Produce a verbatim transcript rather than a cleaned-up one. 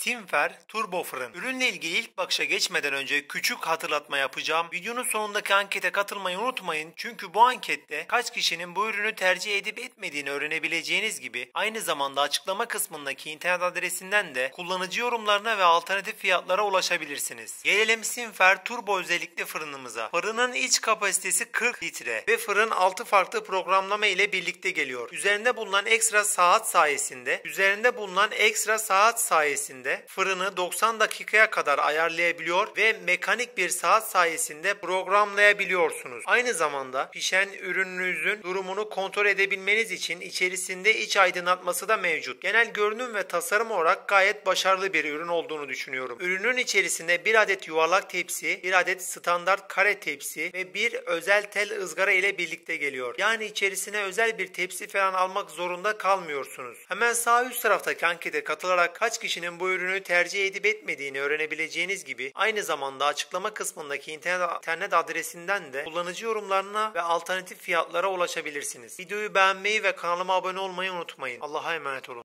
Simfer Turbo Fırın. Ürünle ilgili ilk bakışa geçmeden önce küçük hatırlatma yapacağım. Videonun sonundaki ankete katılmayı unutmayın. Çünkü bu ankette kaç kişinin bu ürünü tercih edip etmediğini öğrenebileceğiniz gibi aynı zamanda açıklama kısmındaki internet adresinden de kullanıcı yorumlarına ve alternatif fiyatlara ulaşabilirsiniz. Gelelim Simfer Turbo özellikli fırınımıza. Fırının iç kapasitesi kırk litre ve fırın altı farklı programlama ile birlikte geliyor. Üzerinde bulunan ekstra saat sayesinde, üzerinde bulunan ekstra saat sayesinde fırını doksan dakikaya kadar ayarlayabiliyor ve mekanik bir saat sayesinde programlayabiliyorsunuz. Aynı zamanda pişen ürününüzün durumunu kontrol edebilmeniz için içerisinde iç aydınlatması da mevcut. Genel görünüm ve tasarım olarak gayet başarılı bir ürün olduğunu düşünüyorum. Ürünün içerisinde bir adet yuvarlak tepsi, bir adet standart kare tepsi ve bir özel tel ızgara ile birlikte geliyor. Yani içerisine özel bir tepsi falan almak zorunda kalmıyorsunuz. Hemen sağ üst taraftaki ankete katılarak kaç kişinin bu ürünü tercih edip etmediğini öğrenebileceğiniz gibi aynı zamanda açıklama kısmındaki internet, internet adresinden de kullanıcı yorumlarına ve alternatif fiyatlara ulaşabilirsiniz. Videoyu beğenmeyi ve kanalıma abone olmayı unutmayın. Allah'a emanet olun.